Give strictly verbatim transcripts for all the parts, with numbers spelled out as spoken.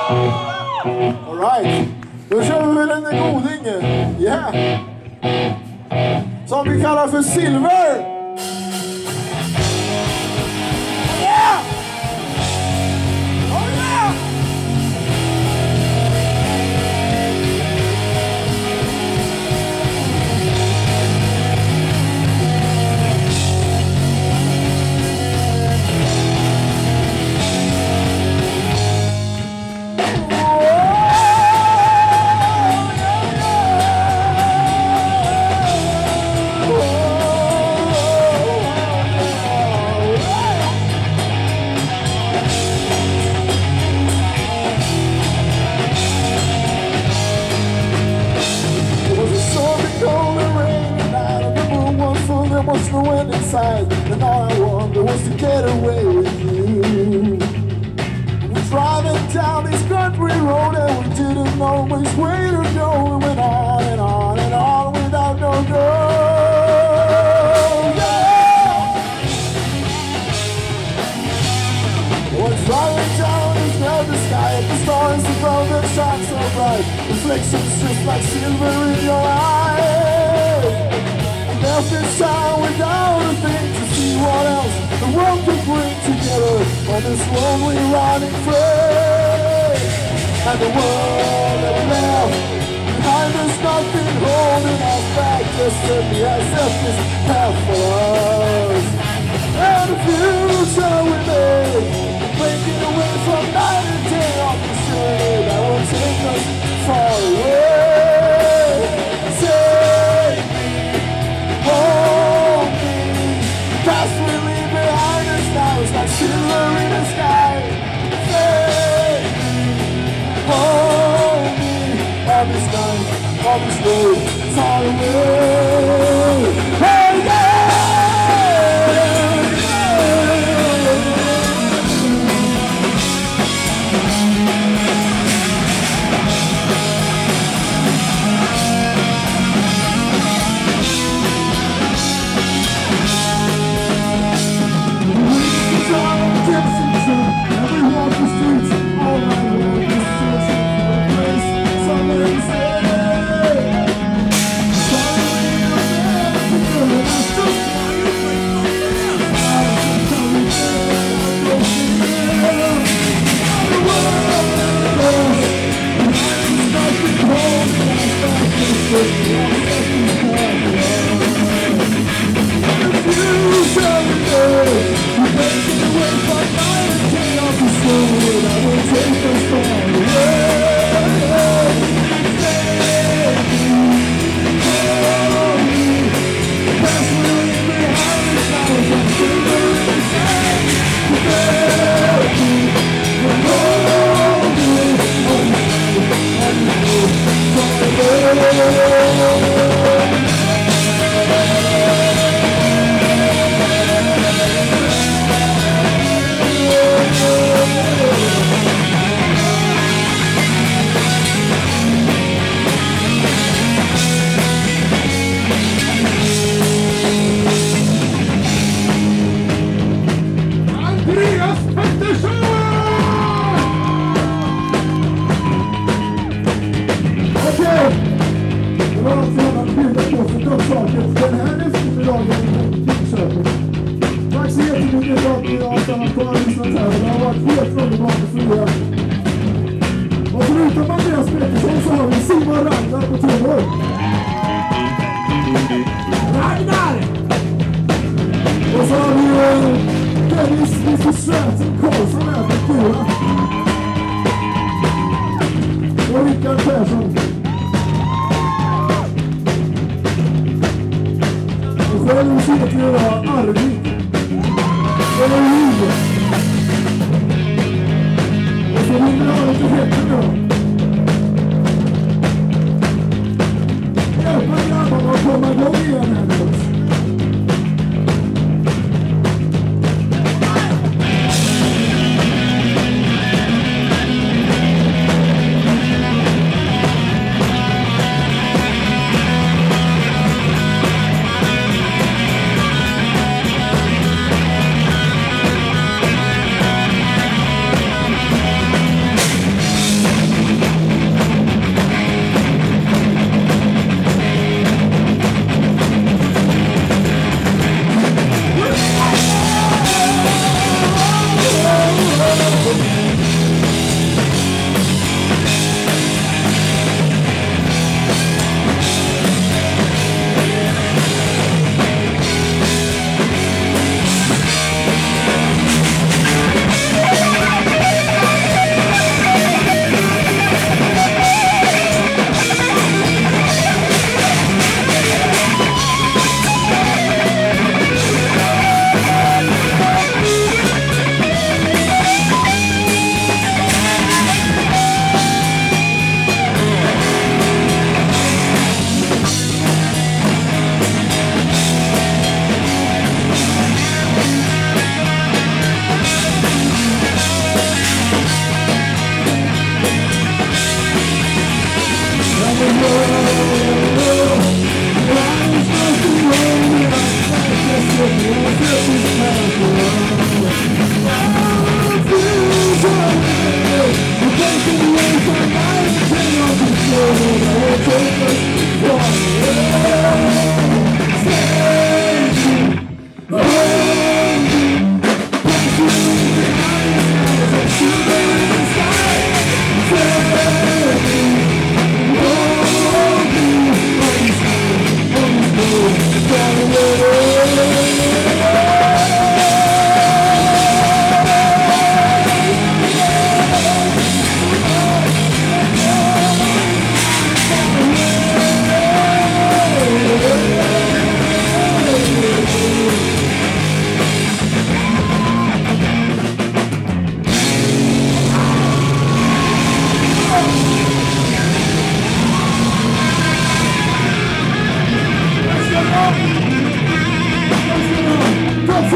Alright, då kör vi väl en goding. Yeah. Som vi kallar för Silver. Yeah! Oh yeah! Was no one inside, and all I wanted was to get away with you. We're driving down this country road and we didn't know which way to go. We went on and on and on without no goal. Yeah! We're driving down this velvet sky, the stars above that shine so bright, reflections just like silver in your eyes. Nothing sound without a thing to see what else the world can bring together on this lonely riding frame. And the world that we left behind us, nothing holding us back, just simply as if this path for us. And the future we made, breaking away from night and day on this journey that will take us far away. Hold me, past we leave behind us now is like silver in the sky. Save me, hold me, on this night, on this road, far away. Hey, yeah!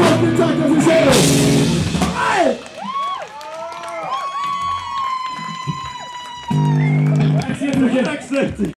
fucking tackar för sig! Hej! Tack så jättemycket!